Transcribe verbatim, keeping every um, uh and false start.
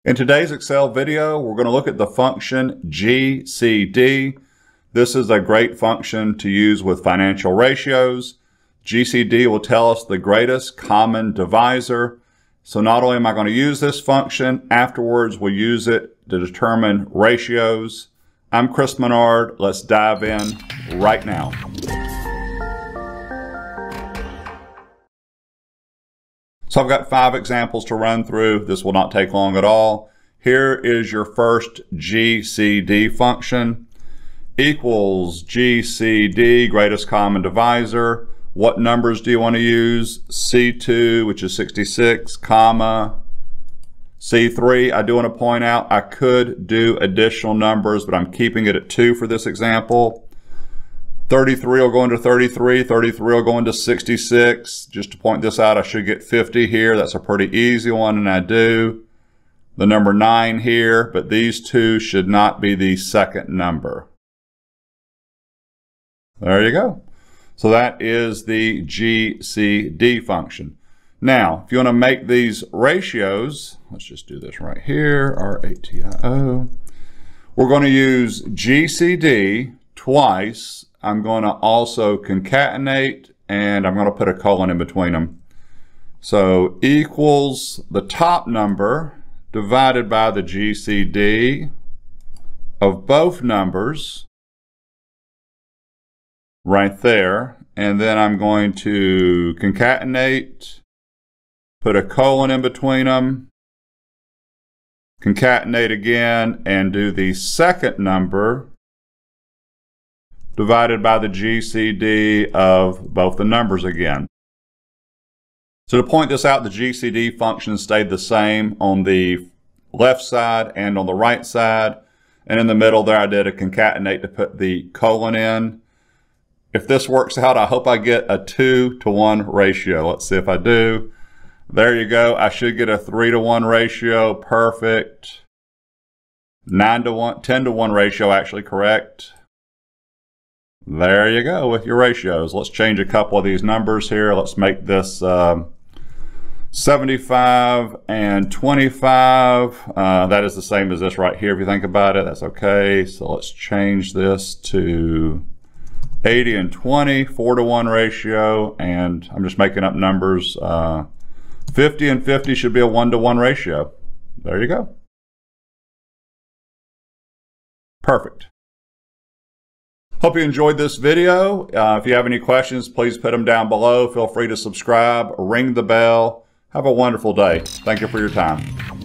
In today's Excel video, we're going to look at the function G C D. This is a great function to use with financial ratios. G C D will tell us the greatest common divisor. So not only am I going to use this function, afterwards we'll use it to determine ratios. I'm Chris Menard. Let's dive in right now. So I've got five examples to run through. This will not take long at all. Here is your first G C D function. Equals G C D, greatest common divisor. What numbers do you want to use? C two, which is sixty-six, comma, C three. I do want to point out I could do additional numbers, but I'm keeping it at two for this example. thirty-three will go into thirty-three, thirty-three will go into sixty-six. Just to point this out, I should get fifty here. That's a pretty easy one, and I do. The number nine here, but these two should not be the second number. There you go. So that is the G C D function. Now, if you want to make these ratios, let's just do this right here, R A T I O. We're going to use G C D twice. I'm going to also concatenate, and I'm going to put a colon in between them. So equals the top number divided by the G C D of both numbers right there. And then I'm going to concatenate, put a colon in between them, concatenate again, and do the second number divided by the G C D of both the numbers again. So to point this out, the G C D function stayed the same on the left side and on the right side. And in the middle there, I did a concatenate to put the colon in. If this works out, I hope I get a two to one ratio. Let's see if I do. There you go. I should get a three to one ratio. Perfect. nine to one, ten to one ratio, actually correct. There you go with your ratios. Let's change a couple of these numbers here. Let's make this um, seventy-five and twenty-five. Uh, that is the same as this right here if you think about it. That's okay. So let's change this to eighty and twenty, four to one ratio. And I'm just making up numbers. Uh, fifty and fifty should be a one to one ratio. There you go. Perfect. Hope you enjoyed this video. Uh, if you have any questions, please put them down below. Feel free to subscribe, ring the bell. Have a wonderful day. Thank you for your time.